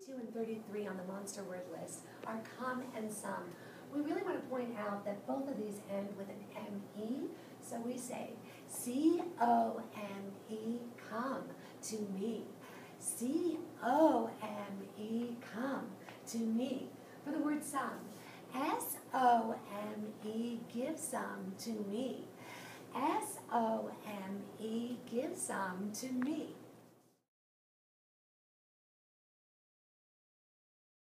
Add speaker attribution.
Speaker 1: 32 and 33 on the monster word list are come and some. We really want to point out that both of these end with an M-E, so we say C-O-M-E, come to me. C-O-M-E, come to me. For the word some, S-O-M-E, give some to me. S-O-M-E, give some to me.